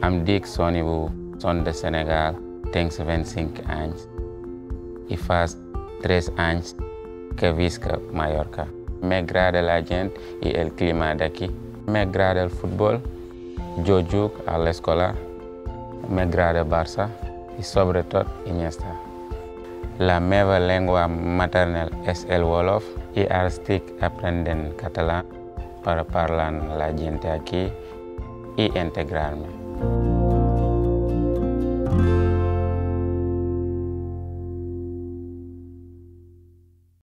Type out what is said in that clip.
Am dic Sonibou, son de Sénégal, tengo 25 años y faz 3 años que visco Mallorca. Me agrada la gente y el clima de aquí. Me agrada el fútbol, yo juego a la escuela, me agrada Barça y sobre todo Iniesta. La meva lengua maternal es el Wolof y ahora estoy aprendiendo catalán para hablar la gente aquí y integrarme.